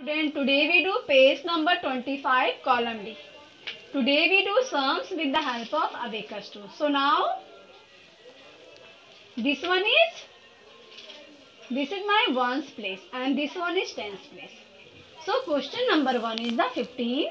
Student, today we do page number 25, column D. Today we do sums with the help of abacus tool. So now this is my ones place and this one is tens place. So question number 1 is the 15.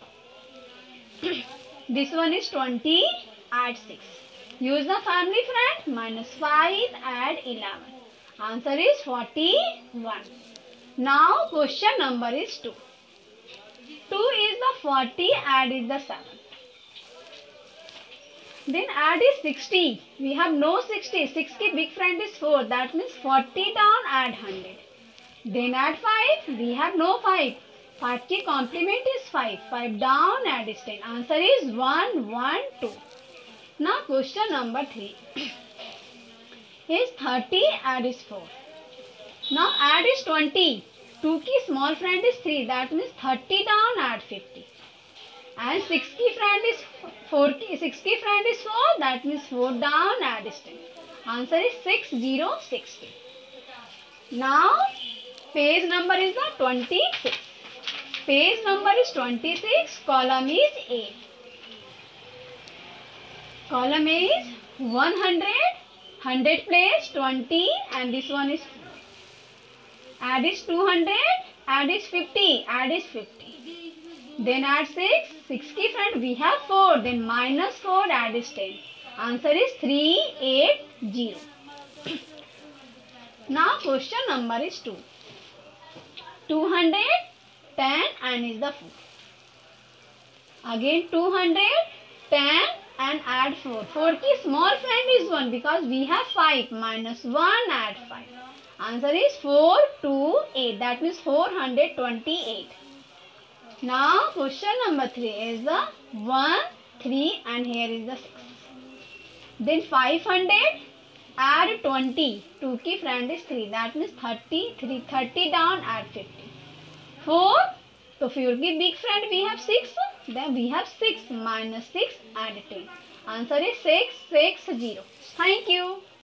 This one is 20, add 6. Use the family friend, minus 5, add 11. Answer is 41. Now question number is 2. 2 is the 40, add is the 7. Then add is 60. We have no 60. 6 ki big friend is 4. That means 40 down, add 100. Then add 5. We have no 5. 5 ki complement is 5. 5 down, add is 10. Answer is 1, 1, 2. Now question number 3. Is 30, add is 4. Now add is 20. 2 ki small friend is 3. That means 30 down, add 50. And 6 ki friend is 4. 6 ki friend is 4. That means 4 down, add is 10. Answer is 6060. Now page number is the 26. Page number is 26. Column is A. Column A is 100. 100 place 20 and this one is 4. Add is 200, add is 50, add is 50. Then add 6, 6 ki friend we have 4, then minus 4, add is 10. Answer is 380. Now question number is 2. 200, 10 and is the 4. Again 200, 10 and add 4. 4 ki small friend is 1 because we have 5, minus 1, add 5. Answer is 428. That means 428. Now question number 3 is the 1, 3 and here is the 6. Then 500 add 20. 2 ki friend is 3. That means 30 down, add 50. 4. So 4 ki big friend we have 6. Then we have 6 minus 6 add 10. Answer is 660. Thank you.